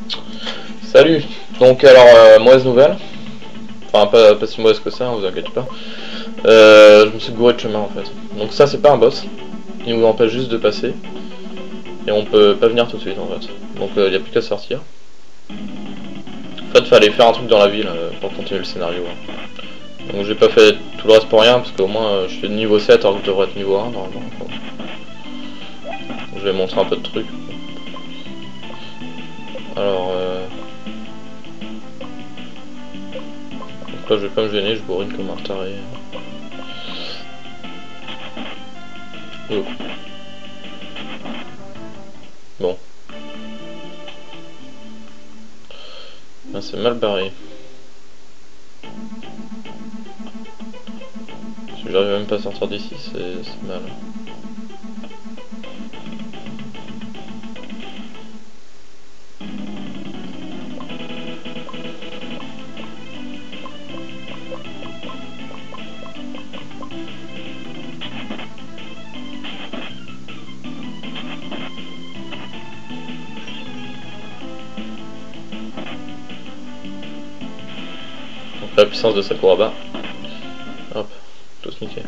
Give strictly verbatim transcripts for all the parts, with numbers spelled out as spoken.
Salut. Donc alors, euh, mauvaise nouvelle. Enfin, pas, pas si mauvaise que ça, hein, vous inquiétez pas. Euh, je me suis gouré de chemin en fait. Donc ça, c'est pas un boss. Il nous empêche juste de passer. Et on peut pas venir tout de suite en fait. Donc il euh, n'y a plus qu'à sortir. En fait, fallait faire un truc dans la ville euh, pour continuer le scénario. Hein. Donc j'ai pas fait tout le reste pour rien, parce qu'au moins euh, je suis de niveau sept alors que je devrais être niveau un normalement. Donc, je vais montrer un peu de trucs. Alors, euh... donc là je vais pas me gêner, je bourrine comme un taré. Oh. Bon. Là c'est mal barré. Si j'arrive même pas à sortir d'ici, c'est mal. Donc la puissance de Sakuraba. Hop, tout niqué.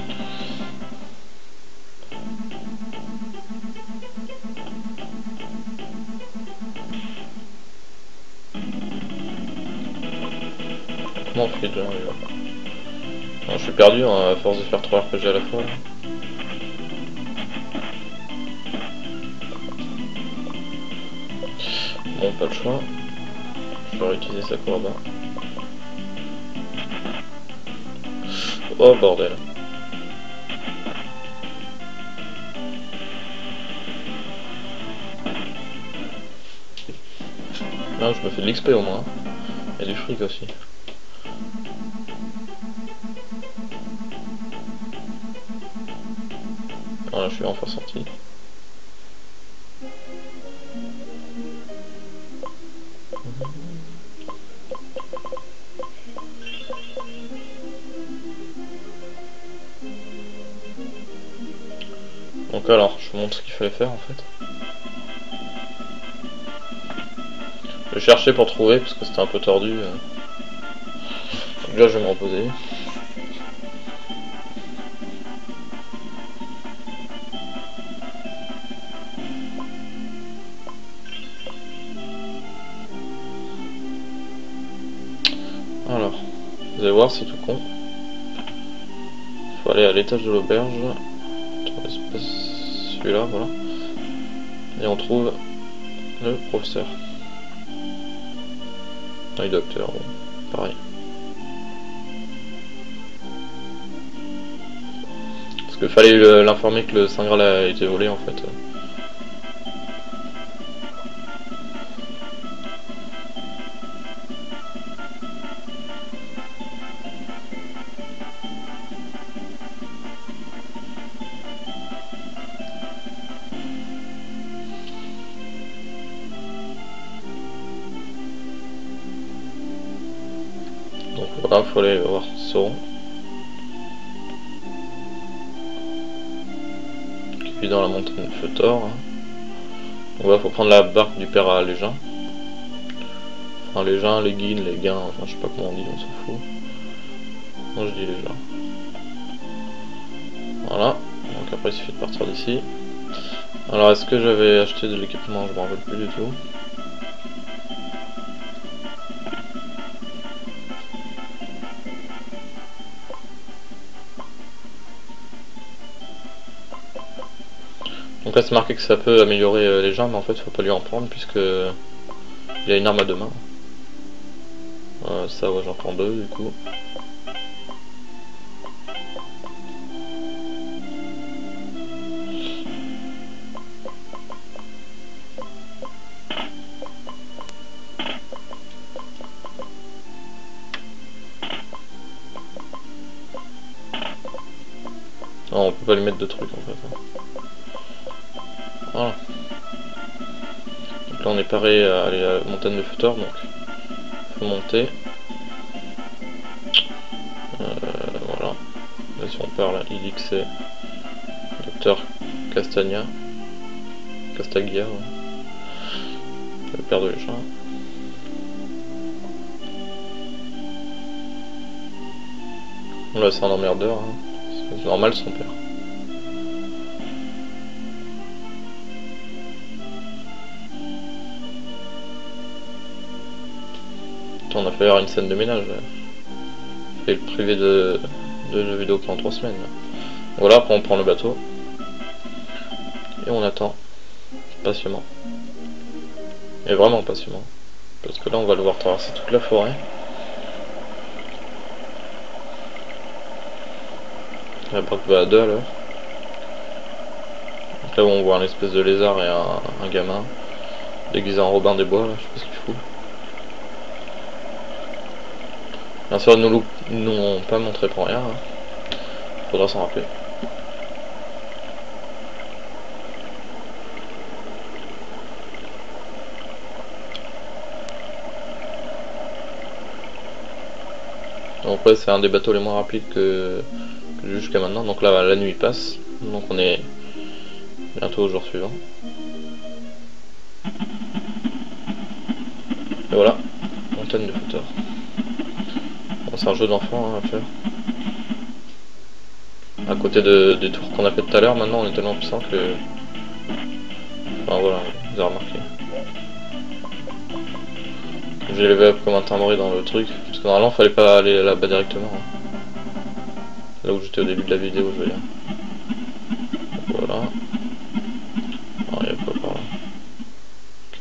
Comment on fait déjà non, je suis perdu hein, à force de faire trois R P G à la fois. Là. Bon, pas le choix. Je vais réutiliser Sakuraba. Oh bordel. Non, je me fais de l'X P au moins. Et du fric aussi. Voilà, je suis enfin sorti. Donc alors, je vous montre ce qu'il fallait faire en fait. Je cherchais pour trouver parce que c'était un peu tordu. Donc là je vais me reposer. Alors, vous allez voir c'est tout con. Il faut aller à l'étage de l'auberge. Celui-là, voilà. Et on trouve le professeur. Ah, le docteur, bon, pareil. Parce qu'il fallait l'informer que le Saint Graal a été volé en fait. Donc voilà, il faut aller voir Sauron. Qui est dans la montagne de Feu Thor. Hein. Donc là, il faut prendre la barque du père à Légin. Enfin, Légin, les Guines, les Gains, enfin je sais pas comment on dit, on s'en fout. Moi je dis Légin. Voilà, donc après il suffit de partir d'ici. Alors est-ce que j'avais acheté de l'équipement? Je m'en rappelle plus du tout. Donc là c'est marqué que ça peut améliorer euh, les gens, mais en fait il faut pas lui en prendre puisque il a une arme à deux mains. Euh, ça ouais j'en prends deux du coup. Non, on peut pas lui mettre de trucs en fait. Voilà. Donc là on est paré à aller à la montagne de Feu Thor, donc il faut monter. Euh, voilà. Là si on parle, il dit que c'est Docteur Castagna. Castaglia. Ouais. perdu les chats. Là c'est un emmerdeur, hein. C'est normal son père. On a fait une scène de ménage. Fait le privé de, de jeux vidéo pendant trois semaines. Voilà, après on prend le bateau. Et on attend. Patiemment. Et vraiment patiemment. Parce que là on va devoir traverser toute la forêt. La barque va à deux à l'heure. Donc là où on voit un espèce de lézard et un, un gamin déguisé en Robin des Bois, là, je sais pas ce qu'il fout. Bien sûr, nous nous n'ont pas montré pour rien. Hein. Faudra s'en rappeler. Donc ouais, c'est un des bateaux les moins rapides que, que jusqu'à maintenant. Donc là, la nuit passe. Donc on est bientôt au jour suivant. Et voilà, montagne de fauteurs. Bon, c'est un jeu d'enfant hein, à faire. À côté de, des tours qu'on a fait tout à l'heure, maintenant on est tellement puissant que... Enfin voilà, vous avez remarqué. J'ai levé up comme un timbré dans le truc, parce que normalement fallait pas aller là-bas directement. Hein. Là où j'étais au début de la vidéo, je veux dire. Voilà. Non, il y a pas par là. Ok.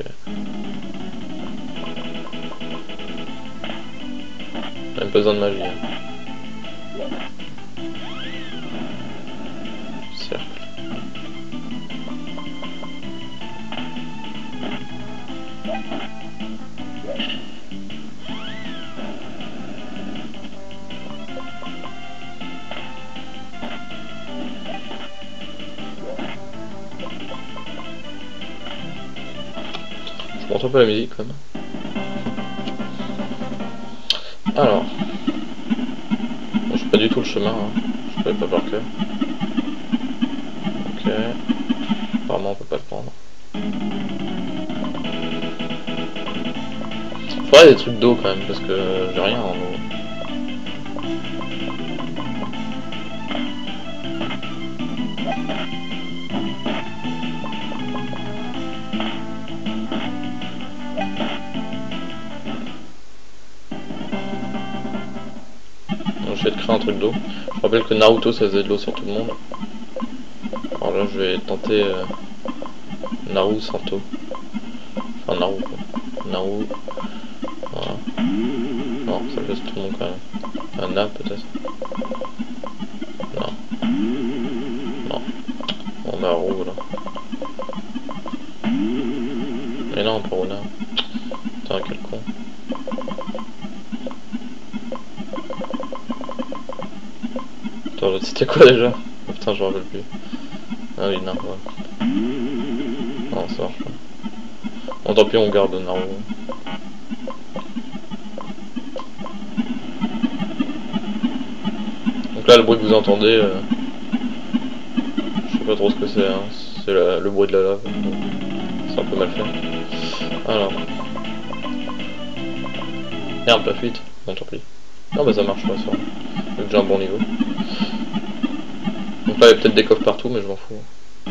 Même pas besoin de magie. Hein. Cercle. Je m'entends pas la musique quand même. Alors. Bon, je sais pas du tout le chemin, hein. Je savais pas par cœur. Ok. Apparemment on peut pas le prendre. Faudrait des trucs d'eau quand même, parce que j'ai rien en eau. Donc je vais te créer un truc d'eau. Je rappelle que Naruto ça faisait de l'eau sur tout le monde. Alors là je vais tenter euh, Naru Santo. Enfin Naru quoi. Naru. Voilà. Non, ça fait tout le monde quand même. Un Na peut-être. Non. Non. On met Naru là. Mais non, pas Runa. Putain, quel con. Attends, l'autre c'était quoi déjà? Oh, putain, je me rappelle plus. Ah oui, non, ouais. Non, ça marche pas. Bon, tant pis, on garde Naru. Donc là, le bruit que vous entendez, euh, je sais pas trop ce que c'est, hein. C'est le bruit de la lave. C'est un peu mal fait. Alors. Merde, pas fuite. Bon, tant pis. Non, bah ça marche pas, ça. Donc j'ai un bon niveau. Donc là, il y a peut-être des coffres partout, mais je m'en fous.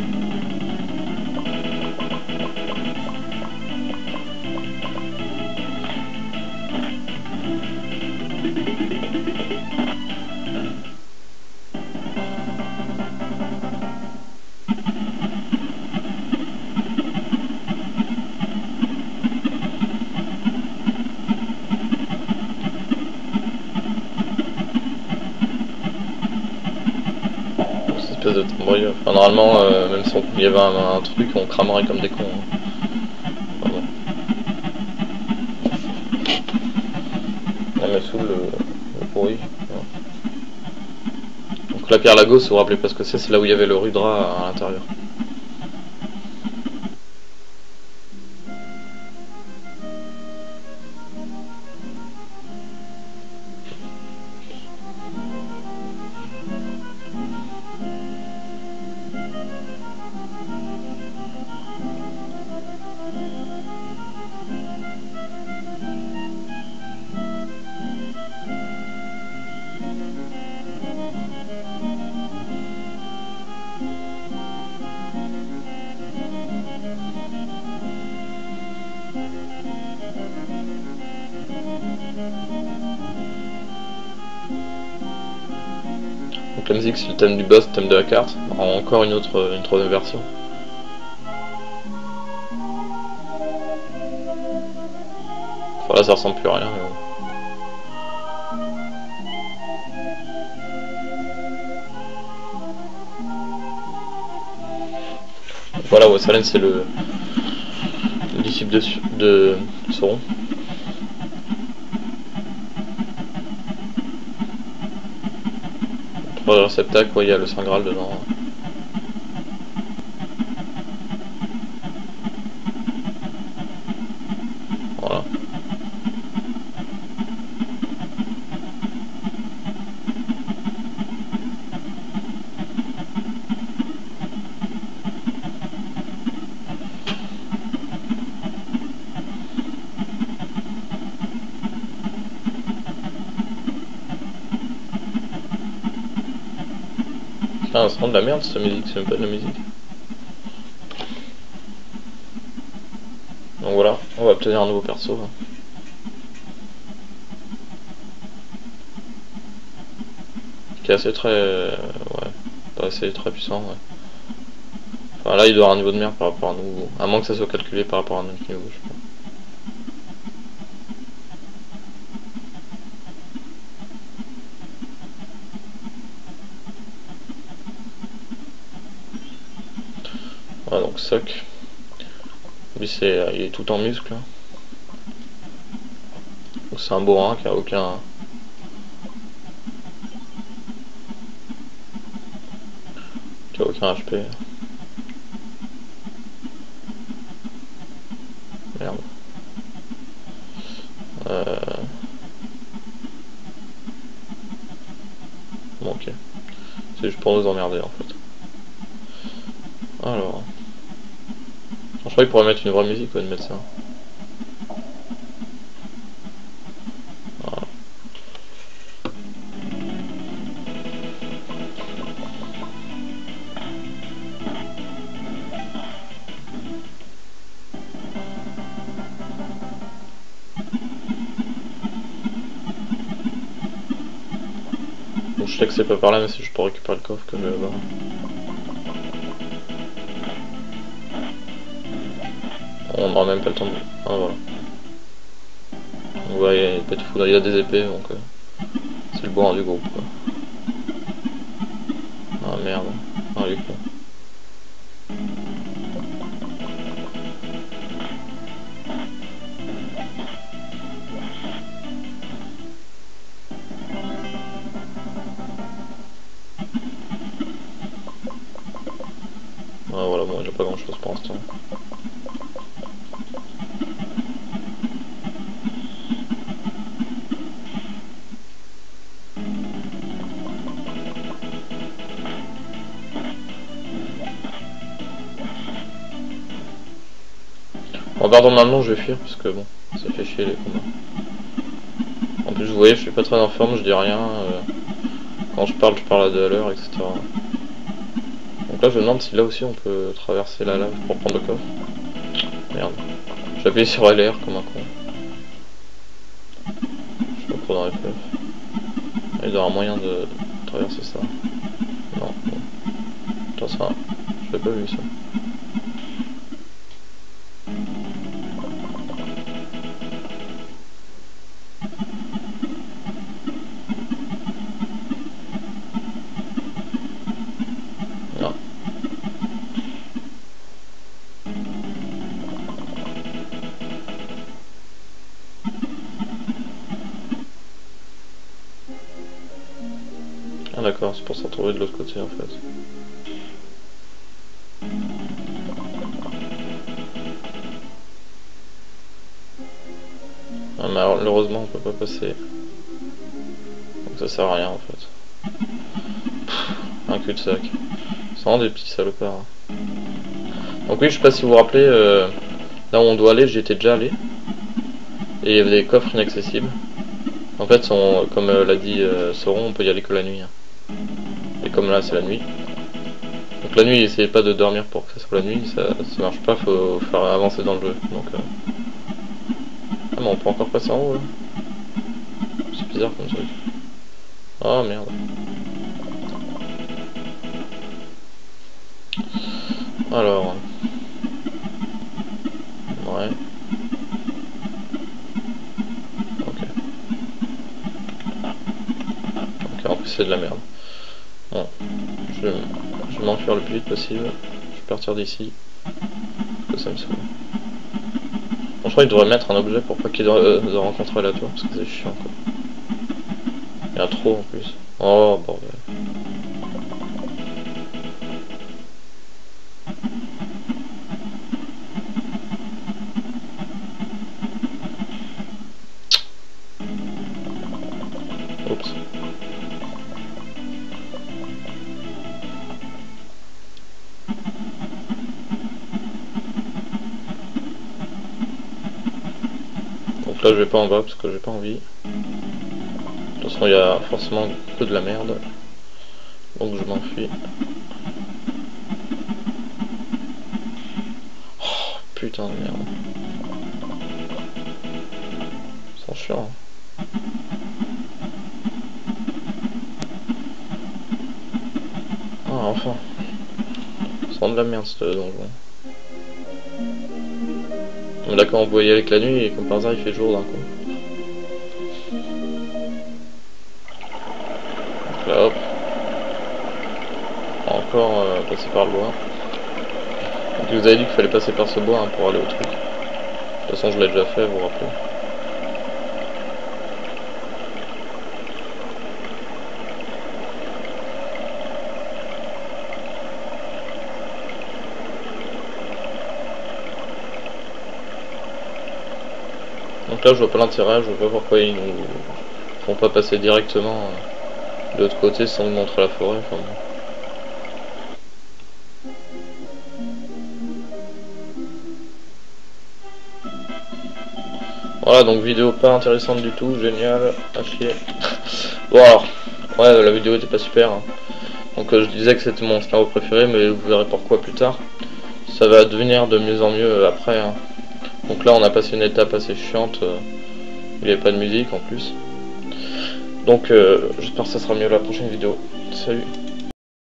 Espèce de tambour. Enfin, normalement, euh, même si il y avait un, un truc, on cramerait comme des cons. Hein. Pardon. On me saoule le, le bruit. Ouais. Donc la pierre Lagos, vous vous rappelez pas ce que c'est, c'est là où il y avait le Rudra à l'intérieur. Donc la musique c'est le thème du boss, le thème de la carte, en encore une autre, une troisième version. Enfin là ça ressemble plus à rien. Mais bon. Voilà, Wassalen c'est le, le disciple de, de Sauron. Pour le réceptacle, ouais, il y a le Saint Graal dedans. Voilà. Ah, c'est vraiment de la merde cette musique, c'est même pas de la musique. Donc voilà, on va obtenir un nouveau perso. Hein. Qui est assez très... Euh, ouais, pas assez très puissant, ouais. Enfin là il doit avoir un niveau de merde par rapport à nous, à moins que ça soit calculé par rapport à notre niveau, je pense. Voilà, donc Soc. Lui c'est, il est tout en muscle. Donc c'est un bourrin qui a aucun... qui a aucun H P. Merde. Euh... Bon ok. C'est juste pour nous emmerder en fait. Alors... Je crois qu'il pourrait mettre une vraie musique ou de mettre ça. Voilà. Donc je sais que c'est pas par là mais c'est juste pour récupérer le coffre que je vais avoir. On n'aura même pas le temps de... Ah voilà. Donc voilà, il y a pas de foudre, il y a des épées donc euh, c'est le bourrin du groupe quoi. Ah merde, ah les cons. Ah voilà, bon il n'y a pas grand chose pour l'instant. En regardant maintenant je vais fuir parce que bon, ça fait chier les combats. En plus vous voyez je suis pas très en forme, je dis rien. Euh, quand je parle je parle à l'heure, et cetera. Donc là je me demande si là aussi on peut traverser la lave pour prendre le coffre. Merde. J'ai appuyé sur L R comme un con. Je suis pas trop dans les fleuves. Il doit y avoir moyen de traverser ça. Non, bon. Attends ça, je l'ai pas vu ça. Non. Ah d'accord, c'est pour se retrouver de l'autre côté en fait. Ah, mais alors, malheureusement on peut pas passer. Donc ça sert à rien en fait. Pff, un cul-de-sac. C'est vraiment des petits salopards. Hein. Donc oui, je sais pas si vous vous rappelez, euh, là où on doit aller, j'y étais déjà allé. Et il y avait des coffres inaccessibles. En fait, on, comme euh, l'a dit euh, Sauron, on peut y aller que la nuit. Hein. Et comme là c'est la nuit. Donc la nuit, essayez pas de dormir pour que ça soit la nuit, ça, ça marche pas, faut faire avancer dans le jeu. Donc, euh, mais on peut encore passer en haut là. C'est bizarre comme truc. Oh merde. Alors. Ouais. Ok. Ok, en plus c'est de la merde. Bon. Je, je vais m'enfuir le plus vite possible. Je vais partir d'ici. Que ça me saoule. Bon, je crois qu'il devrait mettre un objet pour pas qu'il y ait de, de rencontrer la tour, parce que c'est chiant quoi. Il y a trop en plus. Oh bordel. Oups. Donc là je vais pas en bas parce que j'ai pas envie. De toute façon il y a forcément que de la merde. Donc je m'enfuis. Oh, putain de merde. C'est chiant. Ah enfin. C'est de la merde ce donjon. Mais là quand on peut y aller avec la nuit et comme par hasard il fait jour d'un coup. Donc là hop. Encore euh, passer par le bois. Donc je vous avais dit qu'il fallait passer par ce bois hein, pour aller au truc. De toute façon je l'ai déjà fait, vous vous rappelez. Donc là je vois pas l'intérêt, je vois pas pourquoi ils nous font pas passer directement euh, de l'autre côté sans nous montrer la forêt. Enfin, bon. Voilà, donc vidéo pas intéressante du tout, génial, à chier. Bon alors, ouais la vidéo était pas super, hein. Donc euh, je disais que c'était mon scénario préféré, mais vous verrez pourquoi plus tard. Ça va devenir de mieux en mieux après, hein. Donc là on a passé une étape assez chiante, euh, il n'y avait pas de musique en plus. Donc euh, j'espère que ça sera mieux la prochaine vidéo. Salut.